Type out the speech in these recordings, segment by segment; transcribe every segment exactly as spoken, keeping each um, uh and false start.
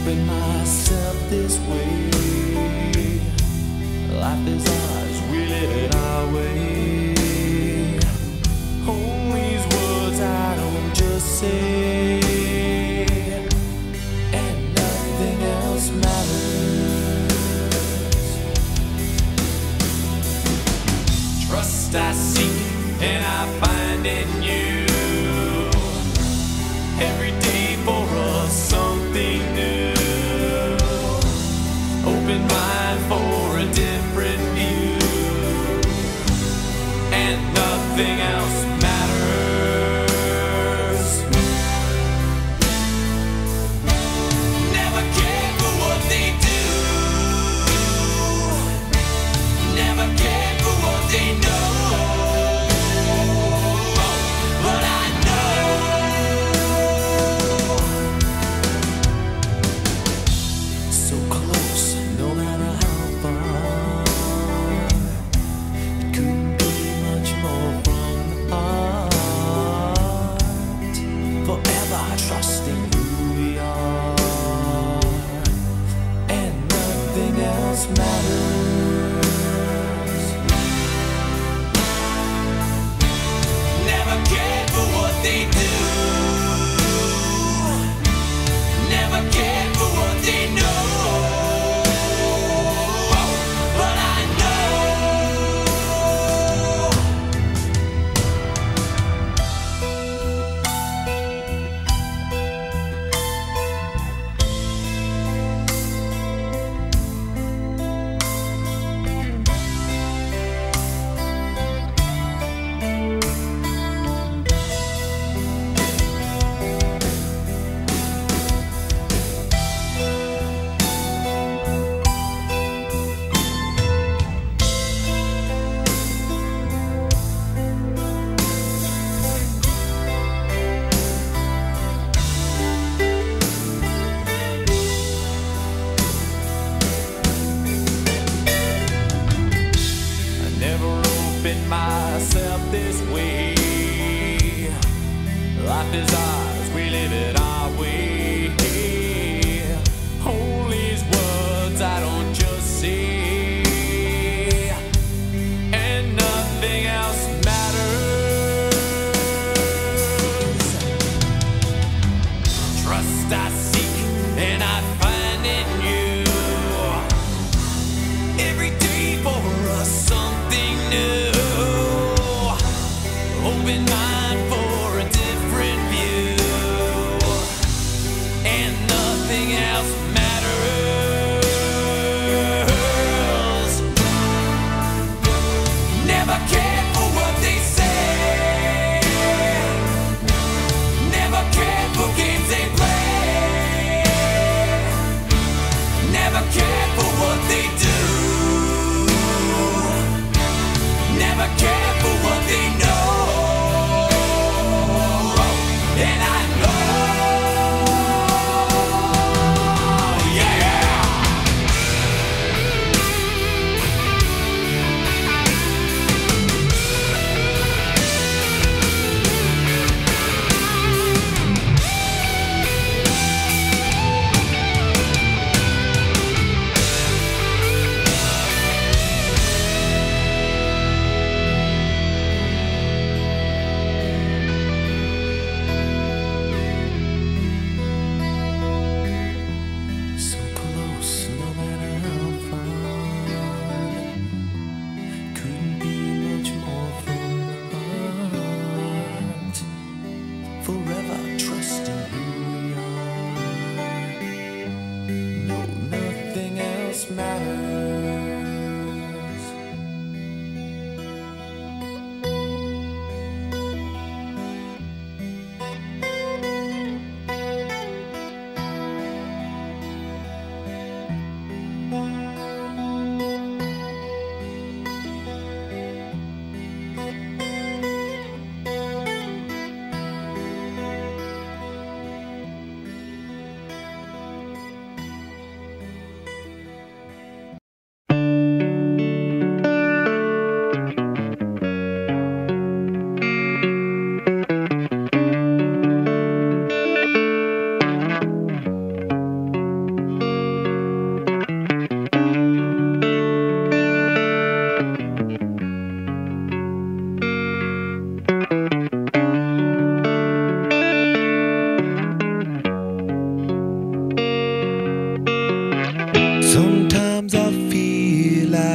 open myself this way. Life is ours, we live it our way. Hold these words I don't just say, and nothing else matters. Trust I seek and I find in you. Every day for us something new. Open mind for a different view, and nothing else matters. Never cared for what they do. Never cared for what they know. But I know so close, no matter how far. It couldn't be much more from the heart. Forever trusting who we are, and nothing else matters. Never cared for what they do. Never cared for what they know. But I know myself this way. Life is ours, we live it our way. Hold these words I don't just say, and nothing else matters. Trust I seek and I find in you. Every day for us something new. Open mind for a different view, and nothing else matters. Never cared for what they say. Never cared for games they play. Never cared for what they do. Never cared for what they know.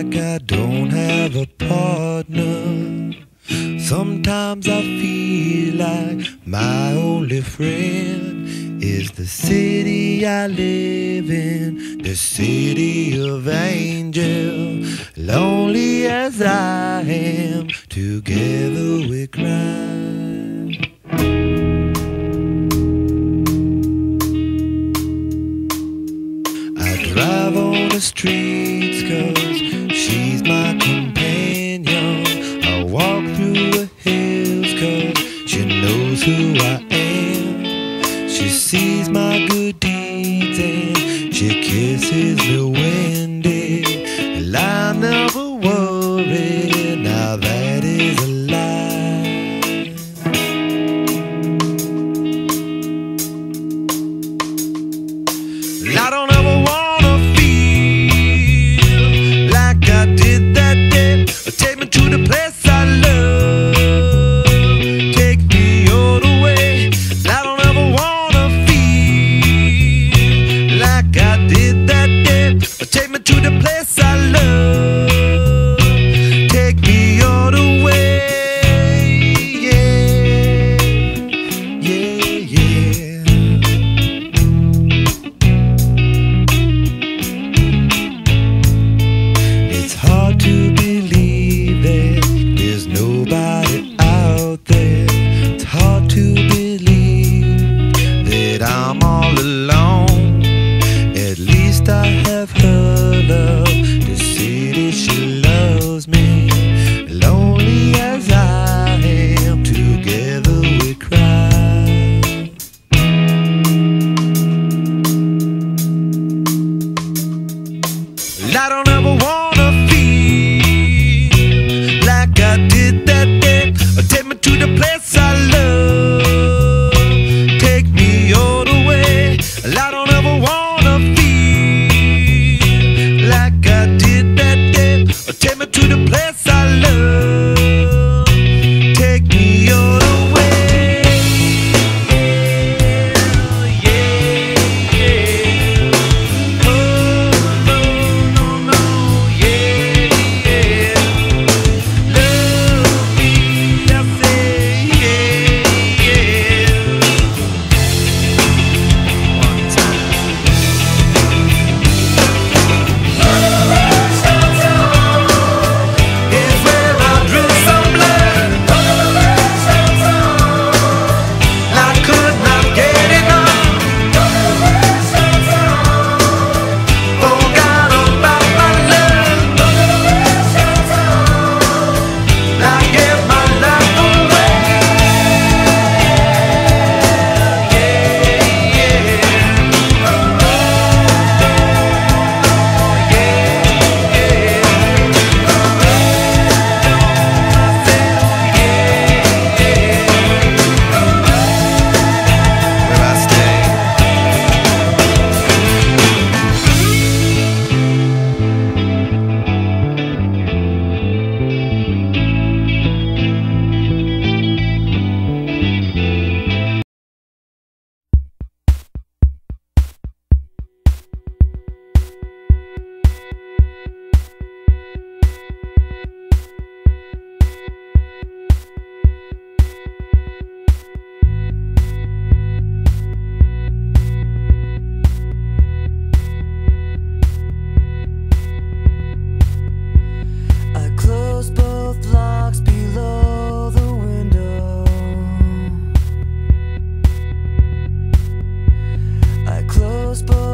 like I don't have a partner. Sometimes I feel like my only friend is the city I live in, the city of angels. Lonely as I am, together we cry. I drive on the streets 'cause she's my companion. I walk through the hills 'cause she knows who I am. She sees my good deeds and she kisses me when day. And I never worry, now that is a lie. I don't ever wanna feel like I did that day. Take me to the place I love, take me all the way. I don't ever wanna feel like I did that day. Take me to the place I love, take me all the way. Yeah, yeah, yeah. It's hard to believe that there's nobody out there. It's hard to believe that I'm all alone. At least I have her love, the city she loves me. Lonely as I am, together we cry. I don't ever wanna feel like I did that day. Take me to the place I love, take me all the way. I don't ever wanna feel like I did that day. Take me to the place I love, take me all the way. Yeah, yeah. Oh, no, no, no, yeah, yeah. Love me, I say, yeah, yeah. One time. Is where I drew some blood. I could not get enough. Forgot about my love. I gave my life away. Yeah, yeah. Where I stay. I closed both locks below the window. I closed both